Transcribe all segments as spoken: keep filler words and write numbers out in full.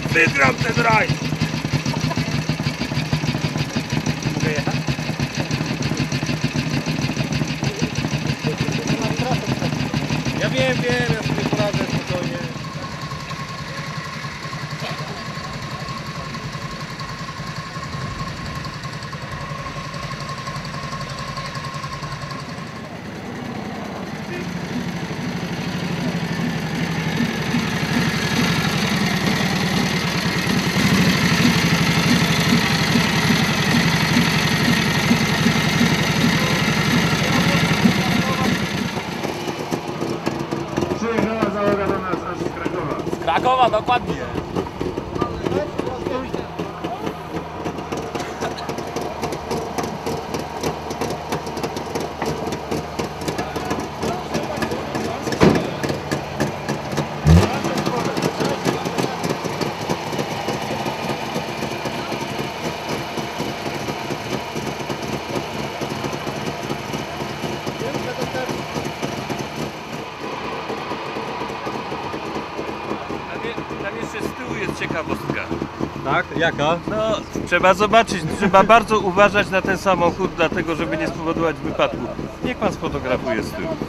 Wygram ten rajd! Mogę jechać? Ja wiem, wiem, ja sobie poradzę spokojnie. Przyjechała załoga do nas aż z Krakowa. Z Krakowa, dokładnie. Tam jeszcze z tyłu jest ciekawostka. Tak? Jaka? No, trzeba zobaczyć, trzeba bardzo uważać na ten samochód, dlatego żeby nie spowodować wypadku. Niech pan sfotografuje z tyłu.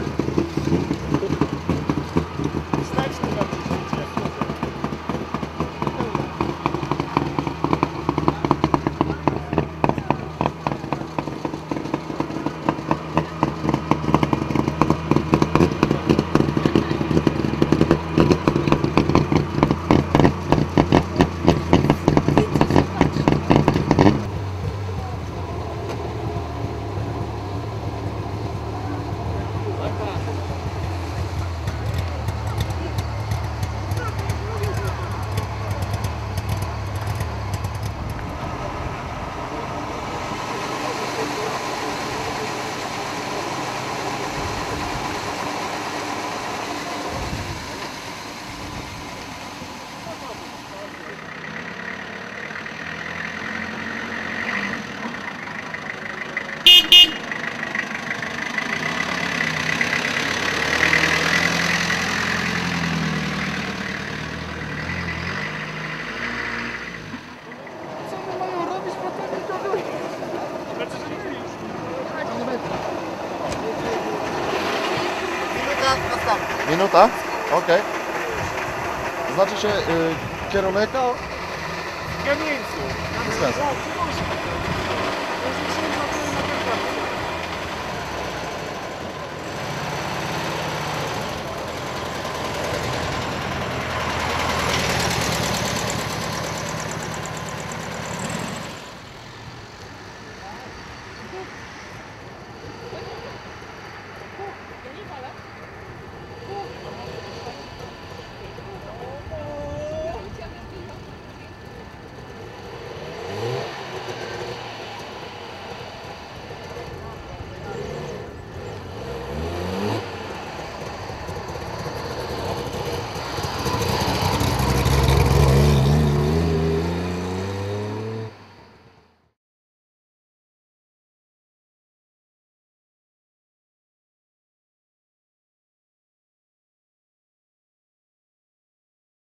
Minuta? Okej. Znaczy się y, kierunek? Kamieńcu. Spencer.